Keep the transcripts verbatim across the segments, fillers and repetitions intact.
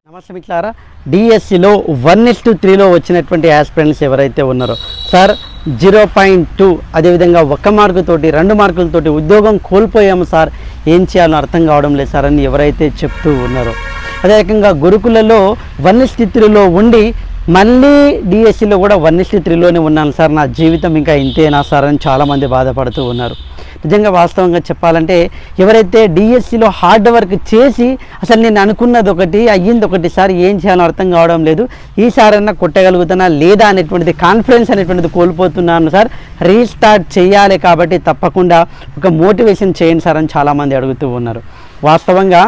నమస్తే మిత్రులారా, డిఎస్సిలో వన్ ఇస్ టు త్రీలో వచ్చినటువంటి యాస్పిరెంట్స్ ఎవరైతే ఉన్నారో సార్ జీరో పాయింట్ టూ అదేవిధంగా ఒక్క మార్కుతోటి రెండు మార్కులతోటి ఉద్యోగం కోల్పోయాము సార్, ఏం చేయాలో అర్థం కావడం లేదు సార్ అని ఎవరైతే చెప్తూ ఉన్నారో, అదే రకంగా గురుకులలో వన్ ఇస్ టు త్రీలో ఉండి మళ్ళీ డిఎస్సిలో కూడా వన్ ఇస్ టు త్రీలోనే ఉన్నాను సార్, నా జీవితం ఇంకా ఇంతేనా సార్ అని చాలామంది బాధపడుతూ ఉన్నారు. నిజంగా వాస్తవంగా చెప్పాలంటే ఎవరైతే డిఎస్సిలో హార్డ్ వర్క్ చేసి అసలు నేను అనుకున్నది ఒకటి అయ్యింది ఒకటి సార్, ఏం చేయాలో అర్థం కావడం లేదు, ఈసారన్నా కొట్టగలుగుతానా లేదా అనేటువంటిది కాన్ఫిడెన్స్ అనేటువంటిది కోల్పోతున్నాను సార్, రీస్టార్ట్ చేయాలి కాబట్టి తప్పకుండా ఒక మోటివేషన్ చేయండి సార్ అని చాలామంది అడుగుతూ ఉన్నారు. వాస్తవంగా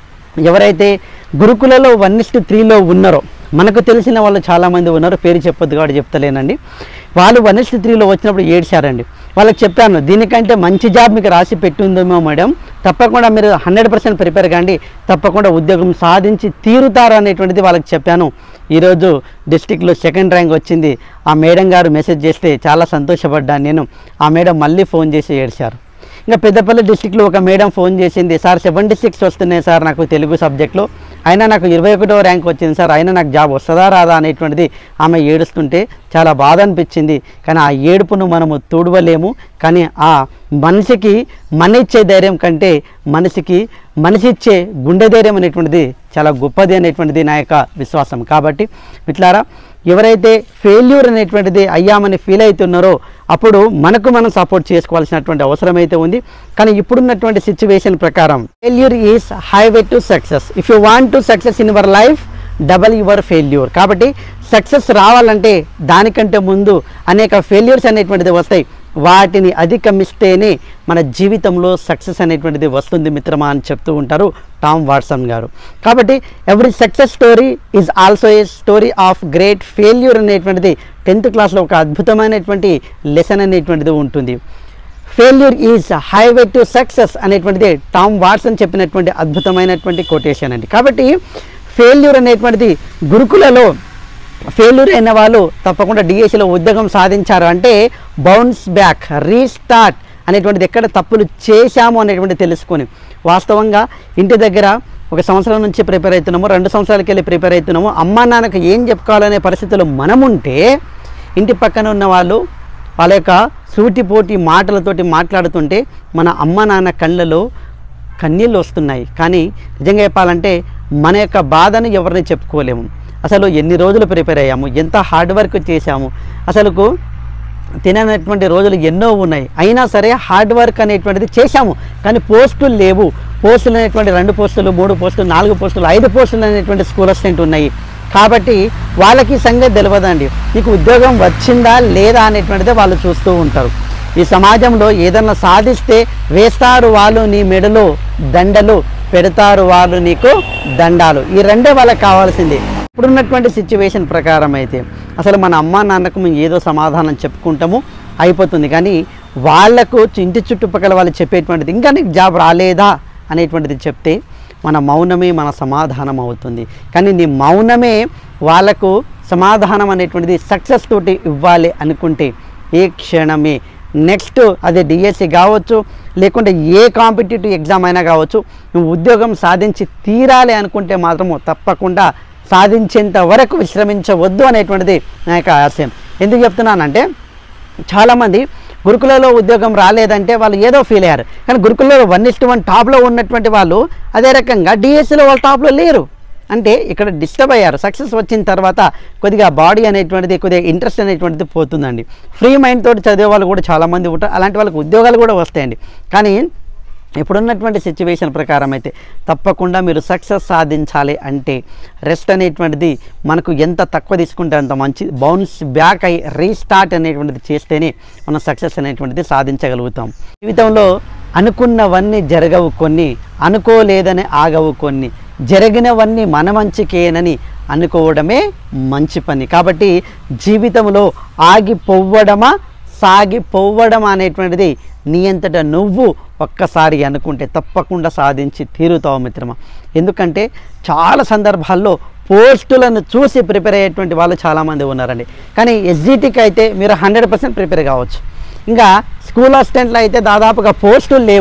ఎవరైతే గురుకులలో వన్ ఇస్ టు త్రీలో ఉన్నారో మనకు తెలిసిన వాళ్ళు చాలామంది ఉన్నారు, పేరు చెప్పొద్దు కాబట్టి చెప్తలేనండి. వాళ్ళు వన్ ఇస్ టు త్రీలో వచ్చినప్పుడు ఏడ్చారండి. వాళ్ళకి చెప్పాను, దీనికంటే మంచి జాబ్ మీకు రాసి పెట్టిందేమో మేడం, తప్పకుండా మీరు హండ్రెడ్ పర్సెంట్ ప్రిపేర్ కాండి, తప్పకుండా ఉద్యోగం సాధించి తీరుతారు అనేటువంటిది వాళ్ళకి చెప్పాను. ఈరోజు డిస్టిక్లో సెకండ్ ర్యాంక్ వచ్చింది. ఆ మేడం గారు మెసేజ్ చేస్తే చాలా సంతోషపడ్డాను నేను. ఆ మేడం మళ్ళీ ఫోన్ చేసి ఏడ్చారు. ఇంకా పెద్దపల్లి డిస్టిక్లో ఒక మేడం ఫోన్ చేసింది, సార్ సెవెంటీ సిక్స్ వస్తున్నాయి సార్ నాకు తెలుగు సబ్జెక్ట్లో, అయినా నాకు ఇరవై ఒకటో ర్యాంక్ వచ్చింది సార్, అయినా నాకు జాబ్ వస్తుందా రాదా అనేటువంటిది ఆమె ఏడుస్తుంటే చాలా బాధ అనిపించింది. కానీ ఆ ఏడుపును మనము తూడవలేము, కానీ ఆ మనిషికి మనిచ్చే ధైర్యం కంటే మనిషికి మనిషి ఇచ్చే గుండె ధైర్యం అనేటువంటిది చాలా గొప్పది అనేటువంటిది నా యొక్క విశ్వాసం. కాబట్టి మిత్రులారా, ఎవరైతే ఫెయిల్యూర్ అనేటువంటిది అయ్యామని ఫీల్ అవుతున్నారో అప్పుడు మనకు మనం సపోర్ట్ చేసుకోవాల్సినటువంటి అవసరం అయితే ఉంది. కానీ ఇప్పుడున్నటువంటి సిచ్యువేషన్ ప్రకారం failure is highway to success. If you want to success in your life double your failure. కాబట్టి సక్సెస్ రావాలంటే దానికంటే ముందు అనేక ఫెయిల్యూర్స్ అనేటువంటిది వస్తాయి, వాటిని అధిగమిస్తేనే మన జీవితంలో సక్సెస్ అనేటువంటిది వస్తుంది మిత్రమా అని చెప్తూ ఉంటారు టామ్ వాట్సన్ గారు. కాబట్టి every success story is also a story of great failure అనేటువంటిది టెన్త్ క్లాస్లో ఒక అద్భుతమైనటువంటి లెసన్ అనేటువంటిది ఉంటుంది. Failure is highway to success అనేటువంటిది టామ్ వాట్సన్ చెప్పినటువంటి అద్భుతమైనటువంటి కొటేషన్ అండి. కాబట్టి ఫెయిల్యూర్ అనేటువంటిది గురుకులలో ఫెయిల్యూర్ అయిన వాళ్ళు తప్పకుండా డిఎస్సిలో ఉద్యోగం సాధించారు అంటే బౌన్స్ బ్యాక్, రీస్టార్ట్ అనేటువంటిది ఎక్కడ తప్పులు చేశాము అనేటువంటి తెలుసుకొని వాస్తవంగా ఇంటి దగ్గర ఒక సంవత్సరం నుంచి ప్రిపేర్ అవుతున్నాము, రెండు సంవత్సరాలకి వెళ్ళి ప్రిపేర్ అవుతున్నాము, అమ్మా నాన్నకు ఏం చెప్పుకోవాలనే పరిస్థితుల్లో మనముంటే ఇంటి పక్కన ఉన్న వాళ్ళు వాళ్ళ యొక్క సూటిపోటి మాటలతోటి మాట్లాడుతుంటే మన అమ్మ నాన్న కళ్ళలో కన్నీళ్ళు వస్తున్నాయి. కానీ నిజంగా చెప్పాలంటే మన యొక్క బాధను ఎవరిని చెప్పుకోలేము. అసలు ఎన్ని రోజులు ప్రిపేర్ అయ్యాము, ఎంత హార్డ్ వర్క్ చేశాము, అసలుకు తిననటువంటి రోజులు ఎన్నో ఉన్నాయి, అయినా సరే హార్డ్ వర్క్ అనేటువంటిది చేశాము. కానీ పోస్టులు లేవు. పోస్టులు అనేటువంటి రెండు పోస్టులు, మూడు పోస్టులు, నాలుగు పోస్టులు, ఐదు పోస్టులు అనేటువంటి స్కూల్ అసిస్టెంట్ ఉన్నాయి. కాబట్టి వాళ్ళకి సంగతి తెలియదండి, నీకు ఉద్యోగం వచ్చిందా లేదా అనేటువంటిదే వాళ్ళు చూస్తూ ఉంటారు. ఈ సమాజంలో ఏదన్నా సాధిస్తే వేస్తారు వాళ్ళు నీ మెడలో దండలు, పెడతారు వాళ్ళు నీకు దండాలు, ఈ రెండే వాళ్ళకి కావాల్సింది. ఇప్పుడున్నటువంటి సిచ్యువేషన్ ప్రకారం అయితే అసలు మన అమ్మా నాన్నకు మేము ఏదో సమాధానం చెప్పుకుంటాము అయిపోతుంది, కానీ వాళ్లకు ఇంటి చుట్టుపక్కల వాళ్ళు చెప్పేటువంటిది ఇంకా నీకు జాబ్ రాలేదా అనేటువంటిది చెప్తే మన మౌనమే మన సమాధానం అవుతుంది. కానీ నీ మౌనమే వాళ్ళకు సమాధానం అనేటువంటిది సక్సెస్ తోటి ఇవ్వాలి అనుకుంటే ఏ క్షణమే నెక్స్ట్ అదే డిఎస్సి కావచ్చు లేకుంటే ఏ కాంపిటేటివ్ ఎగ్జామ్ అయినా కావచ్చు, నువ్వు ఉద్యోగం సాధించి తీరాలి అనుకుంటే మాత్రము తప్పకుండా సాధించేంత వరకు విశ్రమించవద్దు అనేటువంటిది నా యొక్క ఆశయం. ఎందుకు చెప్తున్నానంటే చాలామంది గురుకులలో ఉద్యోగం రాలేదంటే వాళ్ళు ఏదో ఫీల్ అయ్యారు, కానీ గురుకులలో వన్ ఇస్ టు వన్ టాప్లో ఉన్నటువంటి వాళ్ళు అదే రకంగా డిఎస్సిలో వాళ్ళు టాప్లో లేరు అంటే ఇక్కడ డిస్టర్బ్ అయ్యారు. సక్సెస్ వచ్చిన తర్వాత కొద్దిగా బాడీ అనేటువంటిది కొద్దిగా ఇంట్రెస్ట్ అనేటువంటిది పోతుందండి. ఫ్రీ మైండ్ తోటి చదివే వాళ్ళు కూడా చాలామంది ఉంటారు, అలాంటి వాళ్ళకి ఉద్యోగాలు కూడా వస్తాయండి. కానీ ఇప్పుడున్నటువంటి సిచ్యువేషన్ ప్రకారం అయితే తప్పకుండా మీరు సక్సెస్ సాధించాలి అంటే రెస్ట్ అనేటువంటిది మనకు ఎంత తక్కువ తీసుకుంటే అంత మంచి, బౌన్స్ బ్యాక్ అయ్యి రీస్టార్ట్ అనేటువంటిది చేస్తేనే మనం సక్సెస్ అనేటువంటిది సాధించగలుగుతాం. జీవితంలో అనుకున్నవన్నీ జరగవు కొన్ని, అనుకోలేదని ఆగవు కొన్ని, జరిగినవన్నీ మన మంచికేనని అనుకోవడమే మంచి పని. కాబట్టి జీవితంలో ఆగిపోవడమా సాగిపోవడం అనేటువంటిది నీ అంతటా నువ్వు ఒక్కసారి అనుకుంటే తప్పకుండా సాధించి తీరుతావు మిత్రమా. ఎందుకంటే చాలా సందర్భాల్లో పోస్టులను చూసి ప్రిపేర్ అయ్యేటువంటి వాళ్ళు చాలామంది ఉన్నారండి. కానీ ఎస్జిటికి అయితే మీరు హండ్రెడ్ పర్సెంట్ ప్రిపేర్ కావచ్చు. ఇంకా స్కూల్ అసిస్టెంట్లో అయితే దాదాపుగా పోస్టులు లేవు,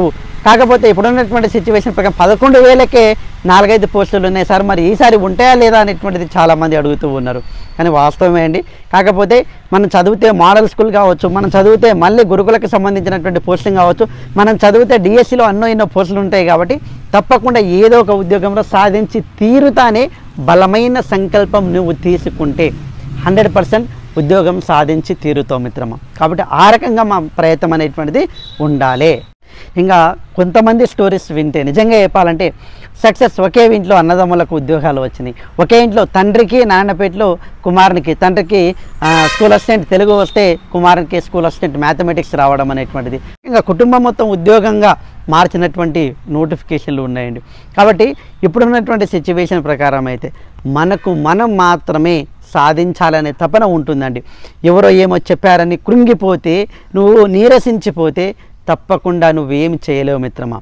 కాకపోతే ఇప్పుడున్నటువంటి సిచ్యువేషన్ ప్రకారం పదకొండు వేలకే నాలుగైదు పోస్టులు ఉన్నాయి సార్, మరి ఈసారి ఉంటాయా లేదా అనేటువంటిది చాలామంది అడుగుతూ ఉన్నారు. కానీ వాస్తవమే అండి. కాకపోతే మనం చదివితే మోడల్ స్కూల్ కావచ్చు, మనం చదివితే మళ్ళీ గురుకులకు సంబంధించినటువంటి పోస్టింగ్ కావచ్చు, మనం చదివితే డిఎస్సిలో అన్నో ఎన్నో పోస్టులు ఉంటాయి. కాబట్టి తప్పకుండా ఏదో ఒక ఉద్యోగంలో సాధించి తీరుతానే బలమైన సంకల్పం నువ్వు తీసుకుంటే హండ్రెడ్ పర్సెంట్ ఉద్యోగం సాధించి తీరుతావు మిత్రమా. కాబట్టి ఆ రకంగా మా ప్రయత్నం అనేటువంటిది ఉండాలి. ఇంకా కొంతమంది స్టోరీస్ వింటే నిజంగా చెప్పాలంటే సక్సెస్, ఒకే ఇంట్లో అన్నదమ్ములకు ఉద్యోగాలు వచ్చినాయి, ఒకే ఇంట్లో తండ్రికి నారాయణపేటలో కుమారునికి, తండ్రికి స్కూల్ అసిస్టెంట్ తెలుగు వస్తే కుమారునికి స్కూల్ అసిస్టెంట్ మ్యాథమెటిక్స్ రావడం అనేటువంటిది, ఇంకా కుటుంబం మొత్తం ఉద్యోగంగా మార్చినటువంటి నోటిఫికేషన్లు ఉన్నాయండి. కాబట్టి ఇప్పుడున్నటువంటి సిచ్యువేషన్ ప్రకారం అయితే మనకు మనం మాత్రమే సాధించాలనే తపన ఉంటుందండి. ఎవరో ఏమో చెప్పారని కృంగిపోతే, నువ్వు నీరసించిపోతే తప్పకుండా నువ్వేమి చేయలేవు మిత్రమా.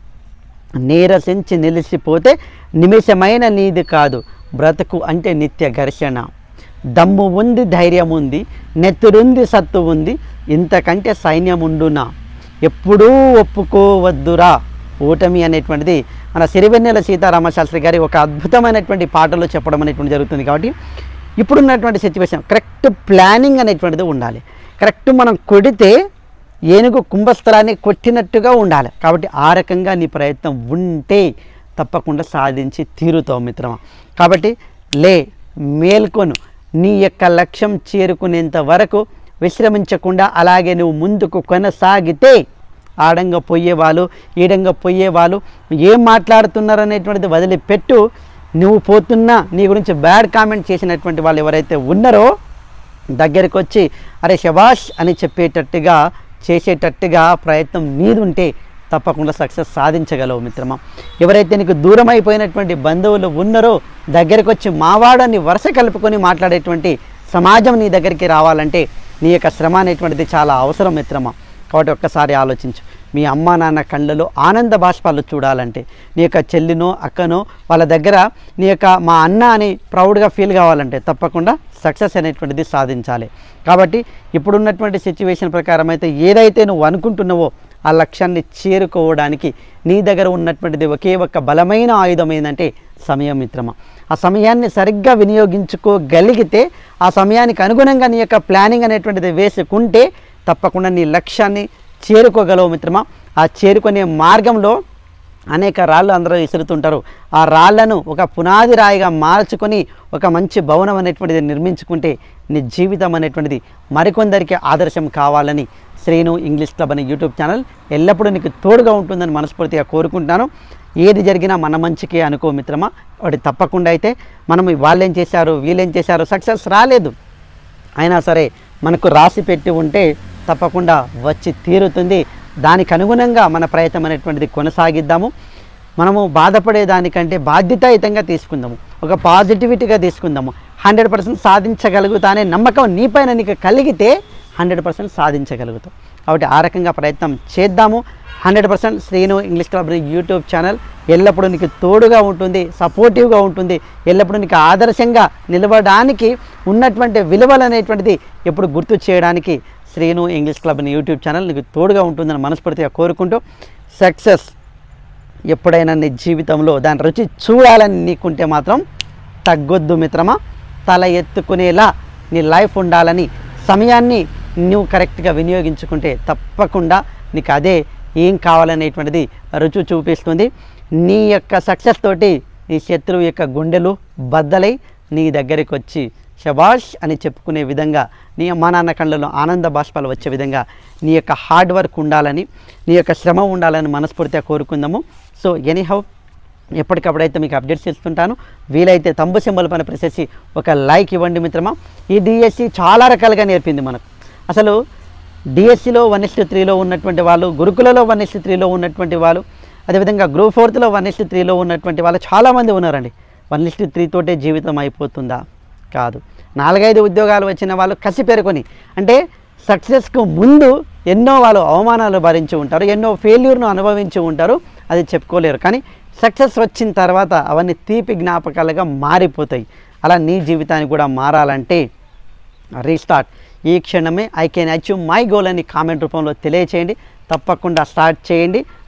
నీరసించి నిలిచిపోతే నిమిషమైన నీది కాదు బ్రతుకు అంటే నిత్య ఘర్షణ. దమ్ము ఉంది, ధైర్యం ఉంది, నెత్తురుంది, సత్తు ఉంది, ఇంతకంటే సైన్యం ఉండునా, ఎప్పుడూ ఒప్పుకోవద్దురా ఓటమి అనేటువంటిది మన సిరివెన్నెల సీతారామశాస్త్రి గారి ఒక అద్భుతమైనటువంటి పాటలో చెప్పడం అనేటువంటి జరుగుతుంది. కాబట్టి ఇప్పుడున్నటువంటి సిచ్యువేషన్ కరెక్ట్ ప్లానింగ్ అనేటువంటిది ఉండాలి. కరెక్ట్ మనం కొడితే ఏనుగు కుంభస్థలాన్ని కొట్టినట్టుగా ఉండాలి. కాబట్టి ఆ రకంగా నీ ప్రయత్నం ఉంటే తప్పకుండా సాధించి తీరుతావు మిత్రమా. కాబట్టి లే, మేల్కొను, నీ యొక్క లక్ష్యం చేరుకునేంత వరకు విశ్రమించకుండా అలాగే నువ్వు ముందుకు కొనసాగితే ఆడంగా పోయేవాళ్ళు, ఈడంగా పోయేవాళ్ళు ఏం మాట్లాడుతున్నారు అనేటువంటిది వదిలిపెట్టు. నువ్వు పోతున్నా నీ గురించి బ్యాడ్ కామెంట్ చేసినటువంటి వాళ్ళు ఎవరైతే ఉన్నారో దగ్గరికి వచ్చి అరే శబాష్ అని చెప్పేటట్టుగా చేసేటట్టుగా ప్రయత్నం నీది ఉంటే తప్పకుండా సక్సెస్ సాధించగలవు మిత్రమా. ఎవరైతే నీకు దూరం అయిపోయినటువంటి బంధువులు ఉన్నారో దగ్గరికి వచ్చి మావాడని వరుస కలుపుకొని మాట్లాడేటువంటి సమాజం నీ దగ్గరికి రావాలంటే నీ యొక్క శ్రమ అనేటువంటిది చాలా అవసరం మిత్రమా. కాబట్టి ఒక్కసారి ఆలోచించు. మీ అమ్మ నాన్న కళ్ళలో ఆనంద బాష్పాలు చూడాలంటే, నీ యొక్క చెల్లినో అక్కనో వాళ్ళ దగ్గర నీ యొక్క మా అన్న అని ప్రౌడ్గా ఫీల్ కావాలంటే తప్పకుండా సక్సెస్ అనేటువంటిది సాధించాలి. కాబట్టి ఇప్పుడున్నటువంటి సిచ్యువేషన్ ప్రకారం అయితే ఏదైతే నువ్వు అనుకుంటున్నావో ఆ లక్ష్యాన్ని చేరుకోవడానికి నీ దగ్గర ఉన్నటువంటిది ఒకే ఒక్క బలమైన ఆయుధం ఏంటంటే సమయం మిత్రమా. ఆ సమయాన్ని సరిగ్గా వినియోగించుకోగలిగితే, ఆ సమయానికి అనుగుణంగా నీ యొక్క ప్లానింగ్ అనేటువంటిది వేసుకుంటే తప్పకుండా నీ లక్ష్యాన్ని చేరుకోగలవు మిత్రమా. ఆ చేరుకునే మార్గంలో అనేక రాళ్ళు అందరూ విసురుతుంటారు. ఆ రాళ్లను ఒక పునాది రాయిగా మార్చుకొని ఒక మంచి భవనం అనేటువంటిది నిర్మించుకుంటే నీ జీవితం అనేటువంటిది మరికొందరికి ఆదర్శం కావాలని శ్రీను ఇంగ్లీష్ క్లబ్ అనే యూట్యూబ్ ఛానల్ ఎల్లప్పుడూ నీకు తోడుగా ఉంటుందని మనస్ఫూర్తిగా కోరుకుంటున్నాను. ఏది జరిగినా మన మంచికే అనుకో మిత్రమా. వాటి తప్పకుండా అయితే మనం వాళ్ళేం చేశారు వీళ్ళేం చేశారు సక్సెస్ రాలేదు అయినా సరే మనకు రాసి పెట్టి ఉంటే తప్పకుండా వచ్చి తీరుతుంది. దానికి అనుగుణంగా మన ప్రయత్నం అనేటువంటిది కొనసాగిద్దాము. మనము బాధపడే దానికంటే బాధ్యతాయుతంగా తీసుకుందాము, ఒక పాజిటివిటీగా తీసుకుందాము. హండ్రెడ్ పర్సెంట్ సాధించగలుగుతానే నమ్మకం నీపైన నీకు కలిగితే హండ్రెడ్ పర్సెంట్ సాధించగలుగుతాం. కాబట్టి ఆ రకంగా ప్రయత్నం చేద్దాము. Hundred percent Srinu English club YouTube channel ఎల్లప్పుడూ నీకు తోడుగా ఉంటుంది, సపోర్టివ్గా ఉంటుంది. ఎల్లప్పుడూ నీకు ఆదర్శంగా నిలవడానికి ఉన్నటువంటి విలువలు అనేటువంటిది ఎప్పుడు గుర్తు చేయడానికి శ్రీను ఇంగ్లీష్ క్లబ్ అనే యూట్యూబ్ ఛానల్ నీకు తోడుగా ఉంటుందని మనస్ఫూర్తిగా కోరుకుంటూ, సక్సెస్ ఎప్పుడైనా నీ జీవితంలో దాని రుచి చూడాలని నీకుంటే మాత్రం తగ్గొద్దు మిత్రమా. తల ఎత్తుకునేలా నీ లైఫ్ ఉండాలని సమయాన్ని నువ్వు కరెక్ట్గా వినియోగించుకుంటే తప్పకుండా నీకు అదే ఏం కావాలనేటువంటిది రుచి చూపిస్తుంది. నీ యొక్క సక్సెస్ తోటి నీ శత్రువు యొక్క గుండెలు బద్దలై నీ దగ్గరికి వచ్చి శబాష్ అని చెప్పుకునే విధంగా, నీ అమ్మా నాన్న కళ్ళలో ఆనంద బాష్పాలు వచ్చే విధంగా నీ యొక్క హార్డ్ వర్క్ ఉండాలని, నీ యొక్క శ్రమ ఉండాలని మనస్ఫూర్తిగా కోరుకుందాము. సో ఎనీహౌ ఎప్పటికప్పుడైతే మీకు అప్డేట్స్ ఇస్తుంటాను. వీలైతే తంబు సింబల్ పైన ప్రెస్ చేసి ఒక లైక్ ఇవ్వండి మిత్రమా. ఈ డిఎస్సి చాలా రకాలుగా నేర్పింది మనకు. అసలు డిఎస్సిలో వన్ ఇస్ టు త్రీలో ఉన్నటువంటి వాళ్ళు, గురుకులలో వన్ ఇస్ టు త్రీలో ఉన్నటువంటి వాళ్ళు, అదేవిధంగా గ్రూప్ ఫోర్త్లో వన్ ఇస్ టు త్రీలో ఉన్నటువంటి వాళ్ళు చాలామంది ఉన్నారండి. వన్ ఇస్ టు త్రీ తోటే జీవితం అయిపోతుందా? కాదు. నాలుగైదు ఉద్యోగాలు వచ్చిన వాళ్ళు కసి పెరుకొని, అంటే సక్సెస్కు ముందు ఎన్నో వాళ్ళు అవమానాలు భరించి ఉంటారు, ఎన్నో ఫెయిల్యూర్ను అనుభవించి ఉంటారు, అది చెప్పుకోలేరు. కానీ సక్సెస్ వచ్చిన తర్వాత అవన్నీ తీపి జ్ఞాపకాలుగా మారిపోతాయి. అలా నీ జీవితాన్ని కూడా మారాలంటే రీస్టార్ట్. ఈ క్షణమే I can achieve my goal అని కామెంట్ రూపంలో తెలియచేయండి. తప్పకుండా స్టార్ట్ చేయండి.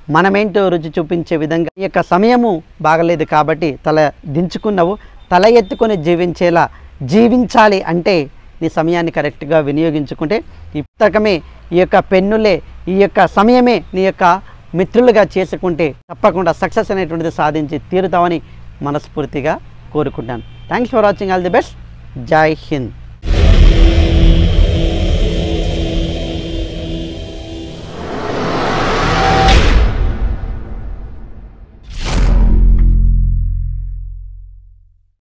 మనమేంటో రుచి చూపించే విధంగా ఈ యొక్క సమయము బాగలేదు కాబట్టి తల దించుకున్నావు, తల ఎత్తుకొని జీవించేలా జీవించాలి అంటే నీ సమయాన్ని కరెక్ట్గా వినియోగించుకుంటే ఈ పుస్తకమే, ఈ యొక్క పెన్నులే, ఈ యొక్క సమయమే నీ యొక్క మిత్రులుగా చేసుకుంటే తప్పకుండా సక్సెస్ అనేటువంటిది సాధించి తీరుతామని మనస్ఫూర్తిగా కోరుకుంటాను. Thanks for watching. All the best. Jai Hind.